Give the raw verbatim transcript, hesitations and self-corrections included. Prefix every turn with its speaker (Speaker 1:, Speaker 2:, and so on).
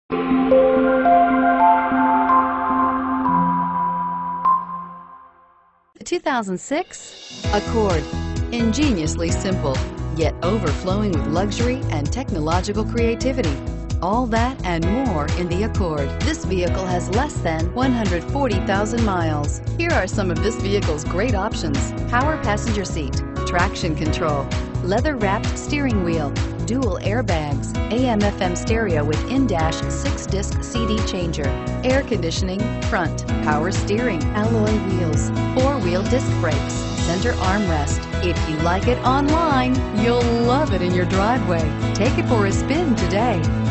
Speaker 1: The two thousand six Accord. Ingeniously simple, yet overflowing with luxury and technological creativity. All that and more in the Accord. This vehicle has less than one hundred forty thousand miles. Here are some of this vehicle's great options: power passenger seat, traction control, leather-wrapped steering wheel, dual airbags, A M F M stereo with in-dash six-disc C D changer, air conditioning, front, power steering, alloy wheels, four-wheel disc brakes, center armrest. If you like it online, you'll love it in your driveway. Take it for a spin today.